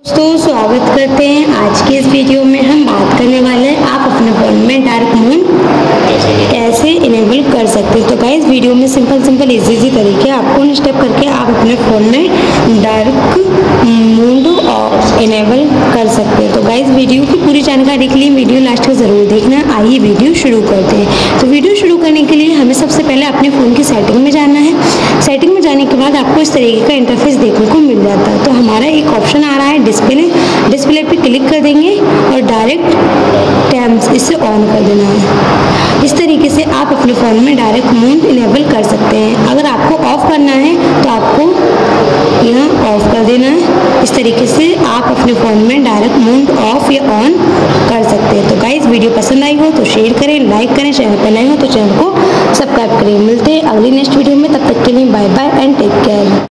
दोस्तों स्वागत करते हैं। आज के इस वीडियो में हम बात करने वाले हैं आप अपने फ़ोन में डार्क मोड कैसे इनेबल कर सकते हैं। तो गाइस वीडियो में सिंपल इजी तरीके आपको वन स्टेप करके आप अपने फ़ोन में डार्क मोड इनेबल कर सकते हैं। तो गाइस वीडियो की पूरी जानकारी के लिए वीडियो लास्ट तक ज़रूर देखना। आइए वीडियो शुरू करते हैं। तो वीडियो शुरू करने के लिए हमें सबसे पहले अपने फ़ोन की सेटिंग में जाना है। सेटिंग में जाने के बाद आपको इस तरीके का इंटरफेस देखने को मिल जाता है। तो हमारा एक ऑप्शन आ रहा है डिस्प्ले पे क्लिक कर देंगे और डायरेक्ट टैब्स इसे ऑन कर देना है। इस तरीके से आप अपने फ़ोन में डायरेक्ट मोड इनेबल कर सकते हैं। अगर आपको ऑफ करना है तो आपको यहाँ ऑफ कर देना है। इस तरीके से आप अपने फ़ोन में डायरेक्ट मोड ऑफ या ऑन कर सकते हैं। तो गाइस वीडियो पसंद आई हो तो शेयर करें, लाइक करें, चैनल पर नए हो तो चैनल को सब्सक्राइब करें। मिलते हैं अगली नेक्स्ट वीडियो में, तब तक के लिए bye bye and take care.